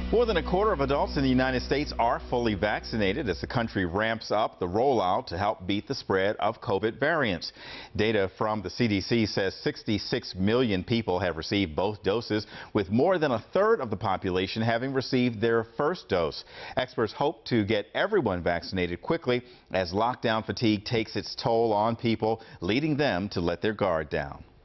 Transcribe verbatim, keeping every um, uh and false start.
More than a quarter of adults in the United States are fully vaccinated as the country ramps up the rollout to help beat the spread of COVID variants. Data from the C D C says sixty-six million people have received both doses, with more than a third of the population having received their first dose. Experts hope to get everyone vaccinated quickly as lockdown fatigue takes its toll on people, leading them to let their guard down.